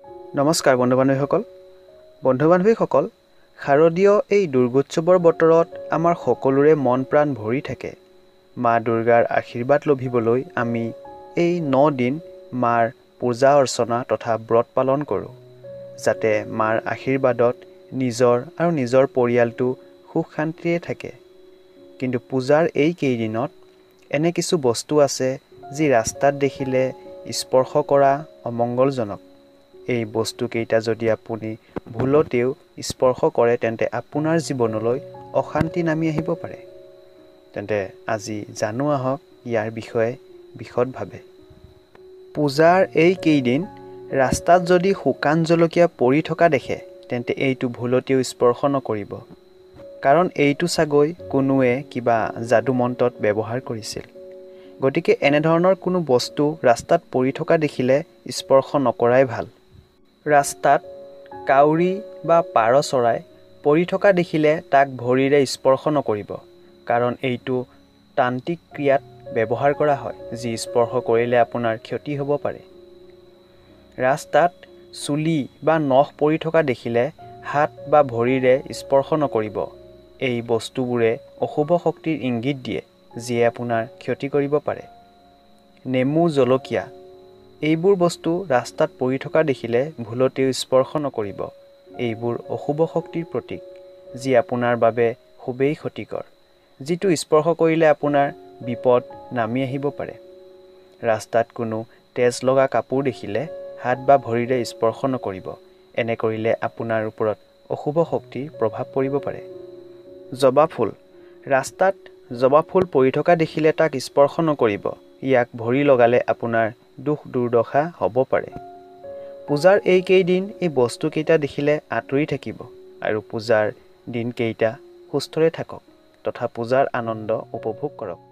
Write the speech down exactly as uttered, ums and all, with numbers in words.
নমস্কাৰ বন্ধু বান্ধৱীসকল বন্ধু বান্ধৱীসকল শাৰদীয় এই দুৰ্গোৎসৱৰ বতৰত আমাৰ সকলোৰে মন প্ৰাণ ভৰি থাকে মা দুৰ্গাৰ আশীৰ্বাদ লভিবলৈ আমি এই ন দিন মাৰ পূজা অৰ্চনা তথা ব্ৰত পালন কৰোঁ যাতে মাৰ আশীৰ্বাদত নিজৰ আৰু নিজৰ পৰিয়ালটো সুখ শান্তিৰে থাকে কিন্তু পূজাৰ এই কেইদিনত এনে কিছু বস্তু আছে যি ৰাস্তাত দেখিলে স্পৰ্শ কৰা অমংগলজনক এই বস্তু কেইটা যদি আপুনি ভুলতেও স্পৰ্শ কৰে তেন্তে আপোনাৰ জীৱনলৈ অশান্তি নামি আহিব পাৰে তেন্তে আজি জানো আহক ইয়াৰ বিষয়ে বিশদভাৱে পূজাৰ এই কেইদিন ৰাস্তাত যদি শুকান জলকীয়া পৰি থকা দেখে তেন্তে এইটো ভুলতেও স্পৰ্শ নকৰিব কাৰণ এইটো চাগৈ কোনোৱে কিবা যাদু মন্ত্ৰত ব্যৱহাৰ কৰিছিল গতিকে এনে ধৰণৰ কোনো বস্তু ৰাস্তাত পৰি থকা দেখিলে স্পৰ্শ নকৰাই ভাল ৰাস্তাত কাউৰী বা পাৰ চৰাই পৰি থকা দেখিলে তাক ভৰিৰে স্পৰ্শ নকৰিব কাৰণ এইটো তান্ত্ৰিক ক্ৰিয়াত ব্যৱহাৰ কৰা হয় যি স্পৰ্শ কৰিলে আপোনাৰ ক্ষতি হ'ব পাৰে ৰাস্তাত চুলি বা নখ পৰি থকা দেখিলে হাত বা ভৰিৰে স্পৰ্শ নকৰিব এই বস্তুবোৰে অশুভ শক্তিৰ ইংগিত দিয়ে যিয়ে আপোনাৰ ক্ষতি কৰিব পাৰে নেমু জলকীয়া এইবোৰ বস্তু ৰাস্তাত পৰি থকা দেখিলে ভুলতেও স্পৰ্শ নকৰিব এইবোৰ অশুভ শক্তিৰ প্ৰতীক যি আপোনাৰ বাবে খুবেই ক্ষতিকৰ যিটো স্পৰ্শ কৰিলে আপোনাৰ বিপদ নামি আহিব পাৰে ৰাস্তাত কোনো তেজ লগা কাপোৰ দেখিলে হাত বা ভৰিৰে স্পৰ্শ নকৰিব এনে কৰিলে আপোনাৰ ওপৰত অশুভ শক্তিৰ প্ৰভাৱ পৰিব পাৰে জবা ফুল ৰাস্তাত জবা ফুল পৰি থকা দেখিলে তাক স্পৰ্শ নকৰিব ইয়াক ভৰি লগালে আপোনাৰ দুখ দুৰ্দশা হ'ব পাৰে পূজাৰ এই কেইদিন এই বস্তু কেইটা দেখিলে আঁতৰি থাকিব আৰু পূজাৰ দিন কেইটা সুস্থৰে থাকক তথা পূজাৰ আনন্দ উপভোগ কৰক